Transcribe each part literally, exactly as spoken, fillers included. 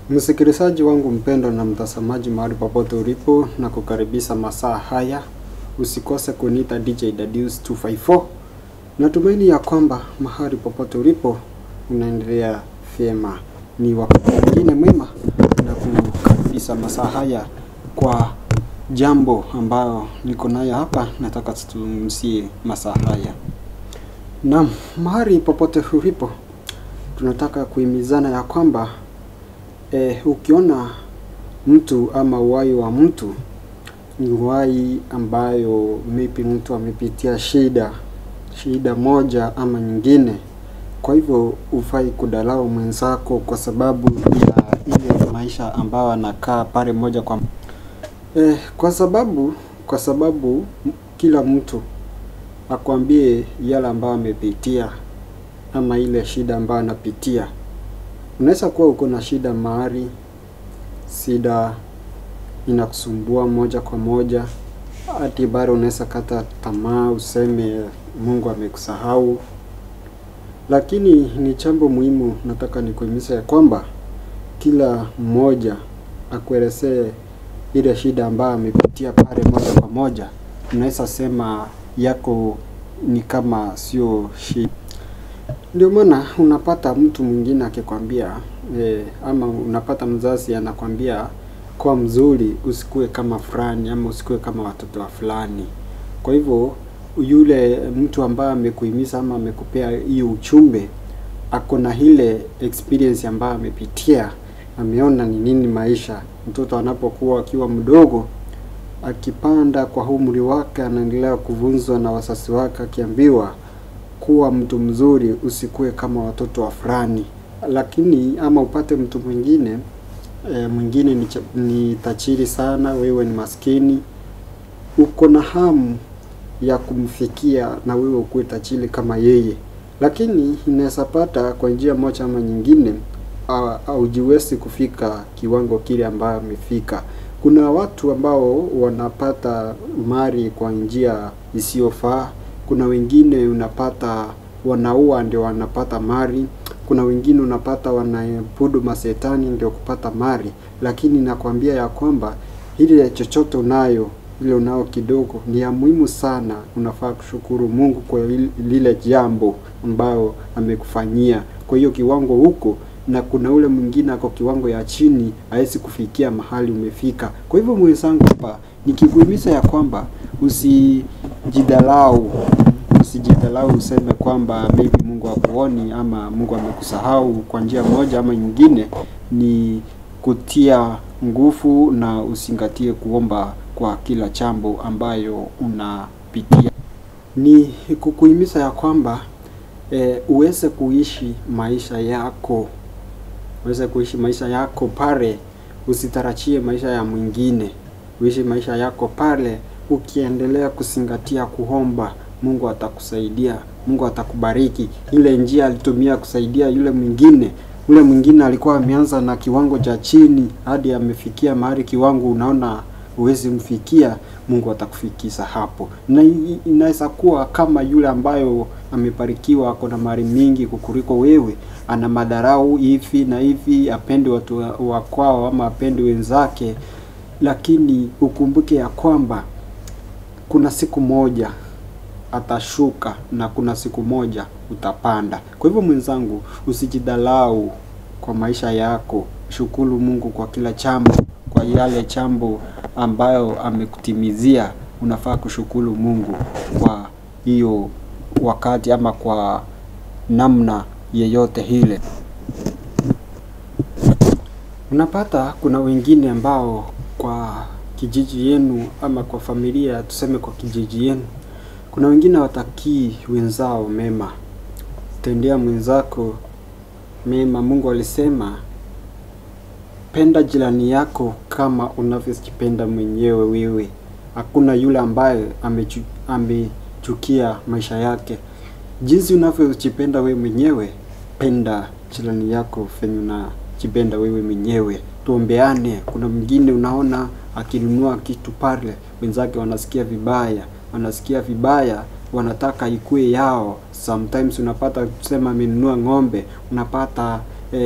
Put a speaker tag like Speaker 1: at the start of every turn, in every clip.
Speaker 1: Msikilizaji wangu mpendwa na mtazamaji mahali popote ulipo, na kukaribisha masaa haya. Usikose kuniita D J Dadius two five four. Natumaini ya kwamba mahali popote ulipo unaendelea vyema. Ni wakati mwingine mwema na kukaribisha masaa haya kwa jambo ambalo niko nayo hapa. Nataka tuzungumzie masaa haya. Naam, mahali popote ulipo tunataka kuhimizana ya kwamba Eh, ukiona mtu ama uhai wa mtu ni uhai ambayo maybe mtu amepitia shida shida moja ama nyingine. Kwa hivyo ufai kudharau mwenzako kwa sababu ya ile maisha ambayo anakaa pale moja kwa eh, kwa sababu kwa sababu kila mtu akwambie yale ambayo amepitia ama ile shida ambayo anapitia. Unaweza kuwa uko na shida mahali, shida inakusumbua moja kwa moja, hadi bado unaweza kata tamaa useme Mungu amekusahau. Lakini ni jambo muhimu nataka nikuhimiza ya kwamba kila mmoja akuelezee ile shida ambayo amepitia pale moja kwa moja. Unaweza sema yako ni kama sio shida. Ndio maana unapata mtu mwingine akikwambia eh, ama unapata mzazi anakwambia kwa mzuri usikue kama fulani ama usikue kama watoto wa fulani. Kwa hivyo yule mtu ambaye amekuhimiza ama amekupea hiyo ujumbe ako na ile experience ambayo amepitia, ameona ni nini maisha. Mtoto anapokuwa akiwa mdogo akipanda kwa umri wake anaendelea kuvunzwa na wazazi wake akiambiwa kuwa mtu mzuri usikue kama watoto wa fulani. Lakini ama upate mtu mwingine e, mwingine ni, ni tajiri sana, wewe ni maskini, uko na hamu ya kumfikia na wewe ukue tajiri kama yeye, lakini inaweza pata kwa njia moja ama nyingine haujiwezi kufika kiwango kile ambayo amefika. Kuna watu ambao wanapata mali kwa njia isiyofaa. Kuna wengine unapata wanaua ndio wanapata mali. Kuna wengine unapata wanaabudu masetani ndio kupata mali. Lakini nakwambia ya kwamba ile chochote unayo, ile unao kidogo ni ya muhimu sana. Unafaa kushukuru Mungu kwa lile jambo ambao amekufanyia kwa hiyo kiwango huko, na kuna ule mwingine ako kiwango ya chini haezi kufikia mahali umefika. Kwa hivyo mwenzangu hapa nikikuhimiza ya kwamba usijidharau, usijidharau useme kwamba maybe Mungu hakuoni ama Mungu amekusahau kwa njia moja ama nyingine. Ni kutia nguvu na usingatie kuomba kwa kila jambo ambayo unapitia. Ni kukuhimiza ya kwamba e, uweze kuishi maisha yako, uweze kuishi maisha yako pale, usitarajie maisha ya mwingine. Uishi maisha yako pale ukiendelea kuzingatia kuomba, Mungu atakusaidia, Mungu atakubariki. Ile njia alitumia kusaidia yule mwingine, yule mwingine alikuwa ameanza na kiwango cha chini hadi amefikia mahali kiwango unaona uwezi mfikia, Mungu atakufikisha hapo. Na inaweza kuwa kama yule ambayo amebarikiwa ako na mali mingi kukuliko wewe, ana madharau hivi na hivi, apende watu wa kwao ama apende wenzake. Lakini ukumbuke ya kwamba kuna siku moja atashuka na kuna siku moja utapanda. Kwa hivyo mwenzangu, usijidharau kwa maisha yako. Shukuru Mungu kwa kila jambo, kwa yale jambo ambayo amekutimizia. Unafaa kushukuru Mungu kwa hiyo wakati ama kwa namna yeyote ile. Unapata kuna wengine ambao kwa kijiji yenu ama kwa familia, tuseme kwa kijiji yenu, kuna wengine watakii wenzao mema. Tendea mwenzako mema. Mungu alisema penda jirani yako kama unavyojipenda mwenyewe wewe. Hakuna yule ambaye amechu, amechukia maisha yake. Jinsi unavyojipenda wewe mwenyewe, penda jirani yako venye unajipenda wewe mwenyewe. Tuombeane. Kuna mwingine unaona akinunua kitu pale, wenzake wanasikia vibaya, wanasikia vibaya, wanataka ikue yao. Sometimes unapata kusema amenunua ng'ombe, unapata eh,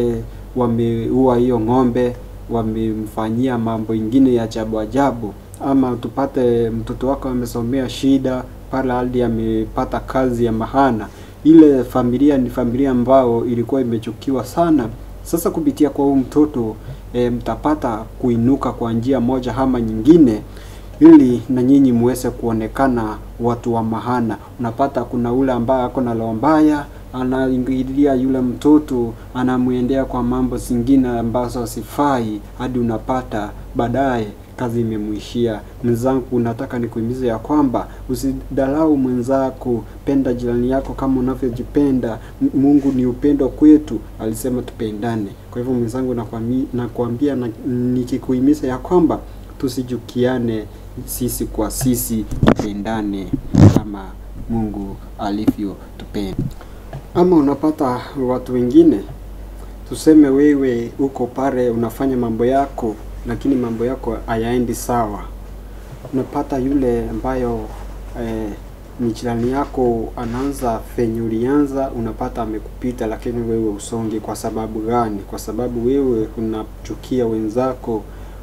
Speaker 1: wameua hiyo ng'ombe, wamemfanyia mambo ingine ya ajabu ajabu, ama tupate mtoto wako amesomea shida pale hadi amepata kazi ya mahana. Ile familia ni familia ambao ilikuwa imechukiwa sana. Sasa kupitia kwa huyu mtoto e, mtapata kuinuka kwa njia moja ama nyingine, ili na nyinyi muweze kuonekana watu wa mahana. Unapata kuna ule ambaye ako na roho mbaya, anaingilia yule mtoto, anamuendea kwa mambo zingine ambazo sifai, hadi unapata baadaye kazi imemuishia. Mwenzangu, nataka nikuhimize ya kwamba usidharau mwenzako, penda jirani yako kama unavyojipenda. Mungu ni upendo kwetu, alisema tupendane. Kwa hivyo mwenzangu, nakwambia na nikikuhimiza ya kwamba tusijukiane sisi kwa sisi, tupendane kama Mungu alivyo tupenda. Ama unapata watu wengine, tuseme wewe uko pale unafanya mambo yako, lakini mambo yako hayaendi sawa. Unapata yule ambayo eh, ni jirani yako anaanza fenye ulianza, unapata amekupita, lakini wewe usongi. Kwa sababu gani? Kwa sababu wewe unachukia wenzako,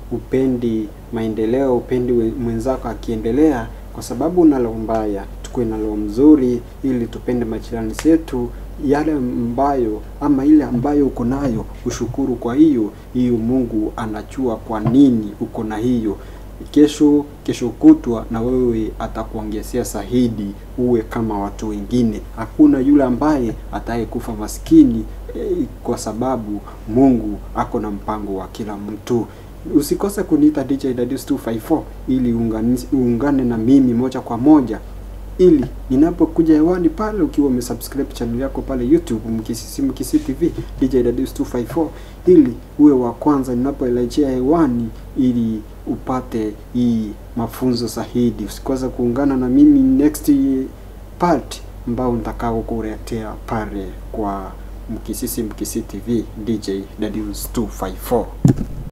Speaker 1: upendi maendeleo, upendi mwenzako akiendelea, kwa sababu una roho mbaya. Tukue na roho mzuri ili tupende majirani zetu. Yale ambayo ama ile ambayo uko nayo ushukuru kwa hiyo hiyo. Mungu anajua kwa nini uko na hiyo. Kesho kesho kutwa na wewe atakuongezea zaidi, uwe kama watu wengine. Hakuna yule ambaye atayekufa maskini eh, kwa sababu Mungu ako na mpango wa kila mtu. Usikose kuniita D J Dadius two five four ili uungane na mimi moja kwa moja, ili ninapokuja hewani pale ukiwa umesubscribe channel yako pale YouTube Mkisisi Mkisi T V D J Dadius two five four, ili uwe wa kwanza ninapoelekea hewani, ili upate hii mafunzo zaidi. Usikose kuungana na mimi next part ambao nitakao kuletea pale kwa Mkisisi Mkisi T V D J Dadius two five four.